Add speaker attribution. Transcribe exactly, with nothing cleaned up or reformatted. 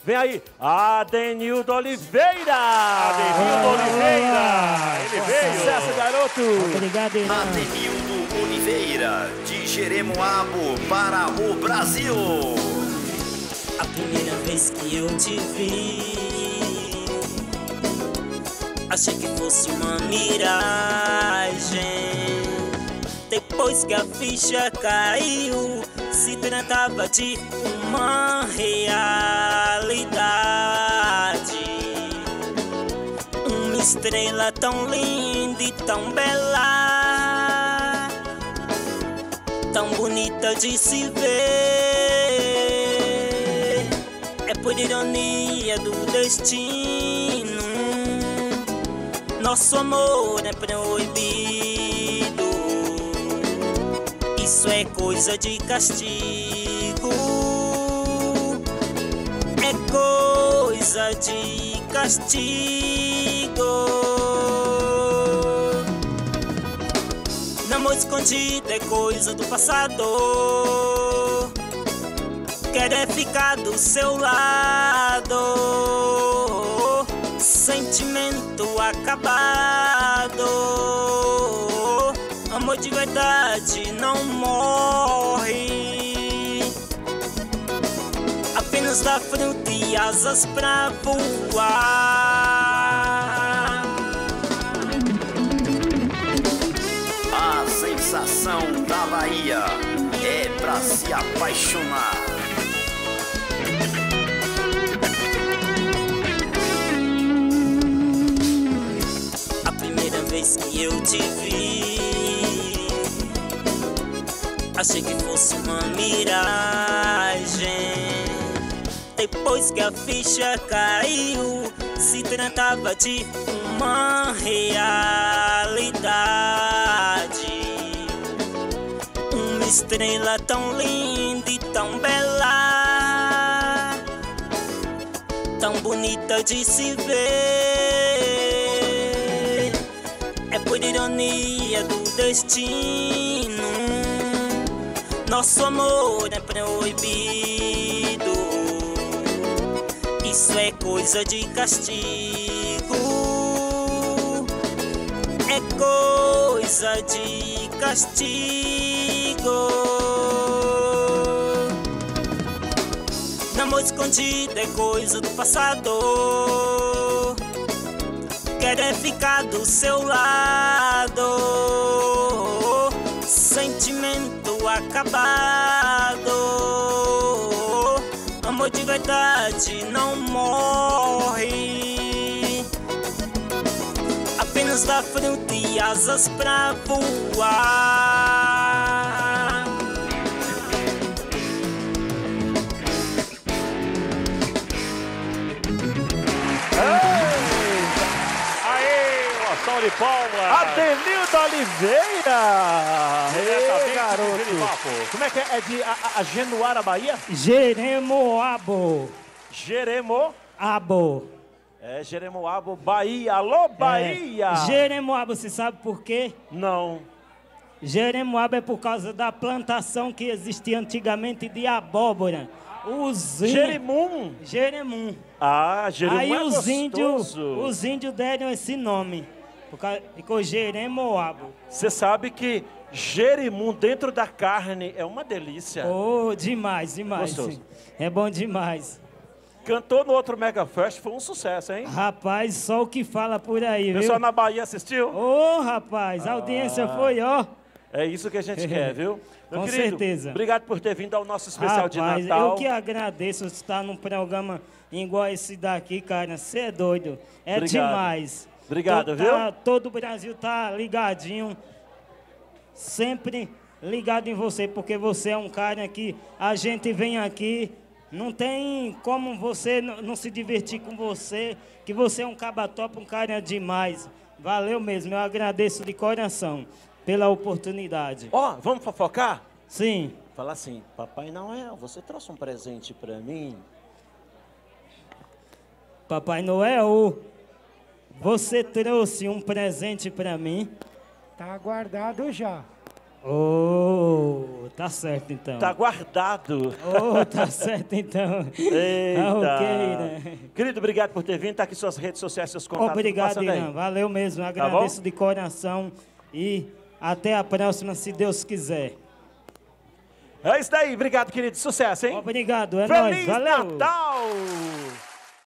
Speaker 1: Vem aí, Adenildo Oliveira!
Speaker 2: Adenildo Oliveira! Ele veio!
Speaker 1: Sucesso, garoto!
Speaker 3: Obrigado, irmão.
Speaker 4: Adenildo Oliveira, de Jeremoabo para o Brasil.
Speaker 5: A primeira vez que eu te vi, achei que fosse uma miragem. Depois que a ficha caiu, se tratava de uma realidade. Uma estrela tão linda e tão bela, tão bonita de se ver. É por ironia do destino, nosso amor é proibido. Isso é coisa de castigo, é coisa de castigo. Namoro escondido é coisa do passado, quero é ficar do seu lado. Sentimento acabado, amor de verdade não morre. Apenas dá fruta e asas pra voar.
Speaker 4: A sensação da Bahia é pra se apaixonar.
Speaker 5: A primeira vez que eu te vi, achei que fosse uma miragem. Depois que a ficha caiu, se tratava de uma realidade. Uma estrela tão linda e tão bela, tão bonita de se ver. É por ironia do destino, nosso amor é proibido. Isso é coisa de castigo, é coisa de castigo. Namoro escondido é coisa do passado, quero é ficar do seu lado. Sentimento acabado, amor de verdade não morre. Apenas dá fruta e asas pra voar.
Speaker 2: Aê, de palmas.
Speaker 1: Adenildo Oliveira! Ei, garoto!
Speaker 2: garoto!
Speaker 1: Como é que é? É de a, a Genuara, Bahia?
Speaker 3: Jeremoabo.
Speaker 1: Jeremo?
Speaker 3: Abo.
Speaker 1: É, Jeremoabo, Bahia. Alô, Bahia!
Speaker 3: É, Jeremoabo, você sabe por quê?
Speaker 1: Não.
Speaker 3: Jeremoabo é por causa da plantação que existia antigamente de abóbora. Os in...
Speaker 1: Jerimum?
Speaker 3: Jeremum.
Speaker 1: Ah, Jerimum
Speaker 3: Aí
Speaker 1: é
Speaker 3: os índios,
Speaker 1: gostoso.
Speaker 3: os índios deram esse nome. Por causa, ficou Jeremoabo.
Speaker 1: Você sabe que jerimum dentro da carne é uma delícia.
Speaker 3: Oh, demais, demais.
Speaker 1: Gostoso.
Speaker 3: É bom demais.
Speaker 1: Cantou no outro Mega Fest, foi um sucesso, hein?
Speaker 3: Rapaz, só o que fala por aí,
Speaker 1: O
Speaker 3: viu?
Speaker 1: pessoal na Bahia assistiu?
Speaker 3: Ô, oh, rapaz, a audiência foi, ó.
Speaker 1: É isso que a gente quer, viu? Meu
Speaker 3: Com
Speaker 1: querido,
Speaker 3: certeza.
Speaker 1: Obrigado por ter vindo ao nosso especial
Speaker 3: Rapaz,
Speaker 1: de Natal.
Speaker 3: eu que agradeço estar num programa igual esse daqui, cara. Você é doido. É
Speaker 1: Obrigado.
Speaker 3: demais.
Speaker 1: Obrigado,
Speaker 3: Tô-
Speaker 1: viu?
Speaker 3: tá- todo o Brasil tá ligadinho. Sempre ligado em você, porque você é um cara que a gente vem aqui, não tem como você n- não se divertir com você, que você é um caba top, um cara demais. Valeu mesmo, eu agradeço de coração pela oportunidade.
Speaker 1: Ó, vamos fofocar?
Speaker 3: Sim.
Speaker 1: Fala assim, Papai Noel, você trouxe um presente pra mim?
Speaker 3: Papai Noel, você trouxe um presente pra mim?
Speaker 6: Tá guardado já.
Speaker 3: Oh, tá certo então.
Speaker 1: Tá guardado.
Speaker 3: Oh, tá certo então.
Speaker 1: Eita.
Speaker 3: Ah, ok,
Speaker 1: Querido, obrigado por ter vindo. Tá aqui suas redes sociais, seus contatos.
Speaker 3: Obrigado, Irã. Valeu mesmo. Agradeço
Speaker 1: bom?
Speaker 3: de coração. E até a próxima, se Deus quiser.
Speaker 1: É isso daí. Obrigado, querido. Sucesso, hein?
Speaker 3: Obrigado. É
Speaker 1: Feliz
Speaker 3: nóis. Valeu.
Speaker 1: Natal!